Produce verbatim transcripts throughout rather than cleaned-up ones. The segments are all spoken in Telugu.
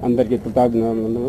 అందరికీ కృతజ్ఞతలు.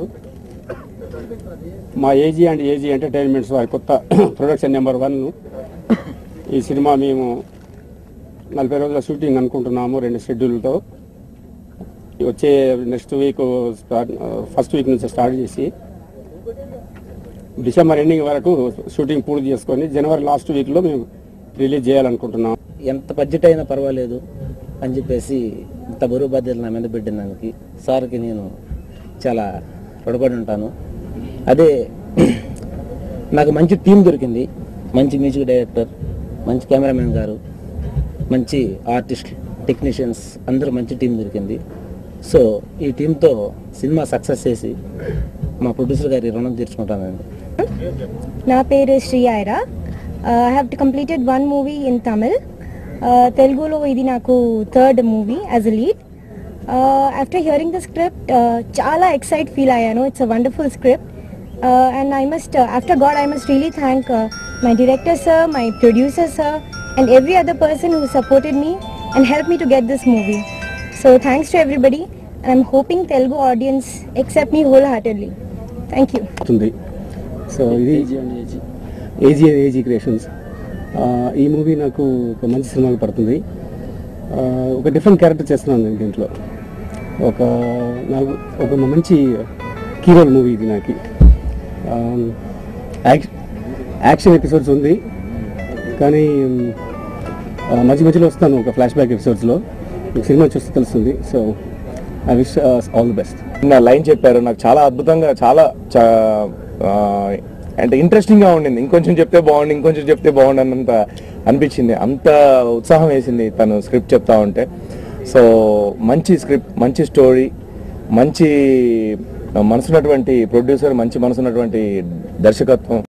మా ఏజీ అండ్ ఏజీ ఎంటర్టైన్మెంట్స్ వారి కొత్త ప్రొడక్షన్ నెంబర్ వన్ ఈ సినిమా మేము నలభై రోజుల షూటింగ్ అనుకుంటున్నాము, రెండు షెడ్యూల్తో. వచ్చే next week start first week నుంచి స్టార్ట్ చేసి డిసెంబర్ ఎండింగ్ వరకు షూటింగ్ పూర్తి చేసుకొని జనవరి లాస్ట్ వీక్లో మేము రిలీజ్ చేయాలనుకుంటున్నాం. ఎంత బడ్జెట్ అయినా పర్వాలేదు అని చెప్పేసి ఇంత బరువు బాధ్యతలు నా మీద పెట్టిన దానికి సార్కి నేను చాలా రుణపడి ఉంటాను. అదే నాకు మంచి టీం దొరికింది, మంచి మ్యూజిక్ డైరెక్టర్, మంచి కెమెరామెన్ గారు, మంచి ఆర్టిస్ట్, టెక్నీషియన్స్ అందరూ మంచి టీం దొరికింది. సో ఈ టీంతో సినిమా సక్సెస్ చేసి మా ప్రొడ్యూసర్ గారి రుణం తీర్చుకుంటానండి. నా పేరు Sri Aira. I have completed one movie in Tamil. తెలుగులో ఇది నాకు third movie as a lead. After hearing the script చాలా ఎక్సైట్ ఫీల్ అయ్యాను. It's a wonderful script and I must after God I must really thank my director sir, my producer sir and every other person who supported me and helped me to get this movie. So thanks to everybody. I'm hoping Telugu audience accept me wholeheartedly. Thank you. So ఇది ఏజీ ఏజీ క్రియేషన్స్. ఈ మూవీ నాకు ఒక మంచి సినిమాగా పడుతుంది. ఒక డిఫరెంట్ క్యారెక్టర్ చేస్తున్నాను నేను దీంట్లో. ఒక నాకు ఒక మంచి కీరోల్ మూవీ ఇది. నాకు యాక్షన్ ఎపిసోడ్స్ ఉంది, కానీ మధ్య మధ్యలో వస్తాను ఒక ఫ్లాష్ బ్యాక్ ఎపిసోడ్స్లో. మీకు సినిమా చూస్తే తెలుస్తుంది. So I wish all the best. నా లైన్ చెప్పారు, నాకు చాలా అద్భుతంగా, చాలా అంటే ఇంట్రెస్టింగ్గా ఉండింది. ఇంకొంచెం చెప్తే బాగుండి, ఇంకొంచెం చెప్తే బాగుండి అన్నంత అనిపించింది. అంత ఉత్సాహం వేసింది తను స్క్రిప్ట్ చెప్తా ఉంటే. సో మంచి స్క్రిప్ట్, మంచి స్టోరీ, మంచి మనసున్నటువంటి ప్రొడ్యూసర్, మంచి మనసున్నటువంటి దర్శకత్వం.